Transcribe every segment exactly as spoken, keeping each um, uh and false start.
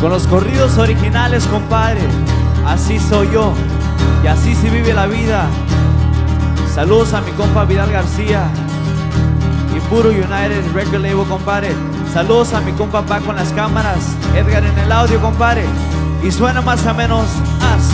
Con los corridos originales, compadre. Así soy yo y así se vive la vida. Saludos a mi compa Vidal García y Puro United Record Label, compadre. Saludos a mi compa Paco con las cámaras, Edgar en el audio, compadre. Y suena más o menos así.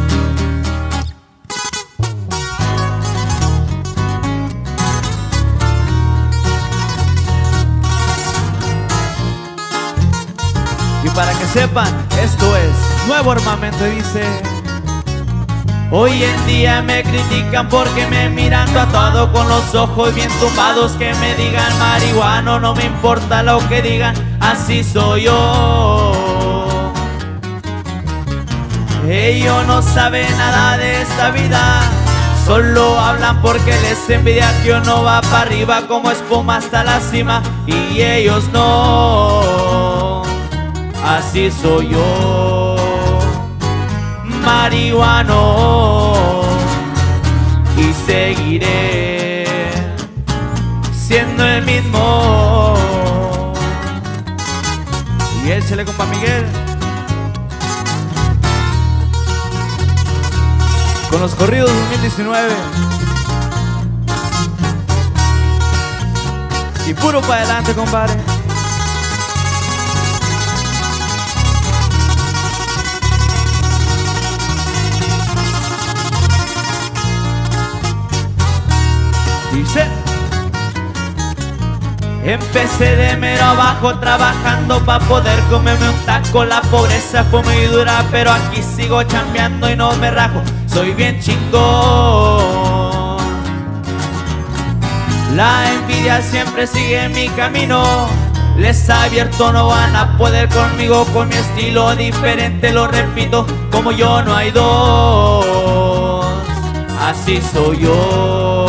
Y para que sepan, esto es Nuevo Armamento, dice. Hoy en día me critican porque me miran tatuado con los ojos bien tumbados. Que me digan marihuano, no me importa lo que digan, así soy yo. Ellos no saben nada de esta vida, solo hablan porque les envidia que uno va para arriba como espuma hasta la cima. Y ellos no, así soy yo, marihuano, y seguiré siendo el mismo. Y échale, compa Miguel, con los corridos dos mil diecinueve. Y puro para adelante, compadre. Dice: empecé de mero abajo trabajando pa' poder comerme un taco. La pobreza fue muy dura, pero aquí sigo chambeando y no me rajo. Soy bien chingón. La envidia siempre sigue en mi camino. Les abierto, no van a poder conmigo. Con mi estilo diferente, lo repito, como yo no hay dos. Así soy yo,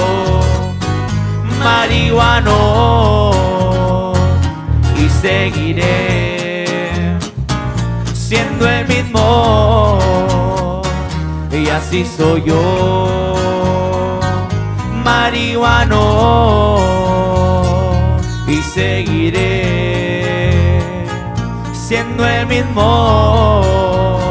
marihuano, y seguiré siendo el mismo. Y así soy yo, marihuano, y seguiré siendo el mismo.